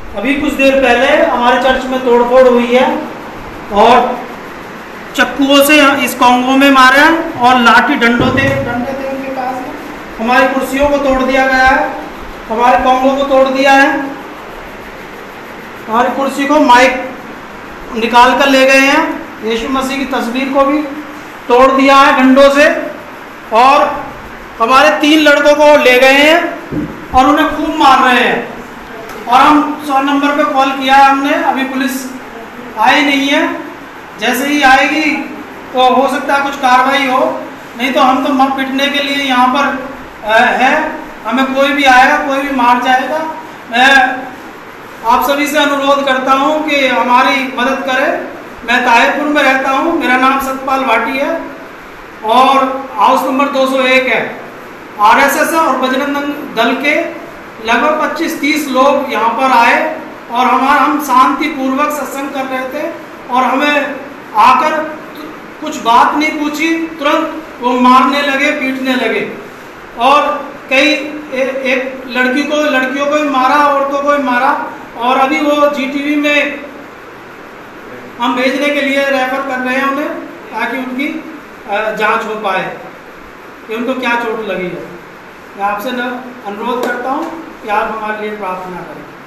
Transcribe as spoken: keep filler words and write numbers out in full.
अभी कुछ देर पहले हमारे चर्च में तोड़फोड़ हुई है और चक्कुओं से इस कॉन्गो में मारे हैं और लाठी डंडों थे डंडे थे उनके पास में। हमारी कुर्सियों को तोड़ दिया गया है, हमारे कॉन्गो को तोड़ दिया है, हमारी कुर्सी को माइक निकाल कर ले गए हैं, यीशु मसीह की तस्वीर को भी तोड़ दिया है डंडों से और हमारे तीन लड़कों को ले गए हैं और उन्हें खूब मार रहे हैं। और हम सौ नंबर पे कॉल किया है हमने, अभी पुलिस आई नहीं है, जैसे ही आएगी तो हो सकता है कुछ कार्रवाई हो, नहीं तो हम तो मर पिटने के लिए यहाँ पर है, हमें कोई भी आएगा कोई भी मार जाएगा। मैं आप सभी से अनुरोध करता हूँ कि हमारी मदद करें। मैं ताहिरपुर में रहता हूँ, मेरा नाम सतपाल भाटी है और हाउस नंबर दो सौ एक है। आरएसएस और बजरंग दल के लगभग पच्चीस तीस लोग यहाँ पर आए और हमारा हम शांतिपूर्वक सत्संग कर रहे थे और हमें आकर कुछ बात नहीं पूछी, तुरंत वो मारने लगे, पीटने लगे और कई ए, एक लड़की को लड़कियों को भी मारा, औरतों को भी मारा और अभी वो जीटीवी में हम भेजने के लिए रेफर कर रहे हैं उन्हें, ताकि उनकी जांच हो पाए कि उनको क्या चोट लगी है। मैं आपसे न अनुरोध करता हूँ कि आप हमारे लिए प्रार्थना करें।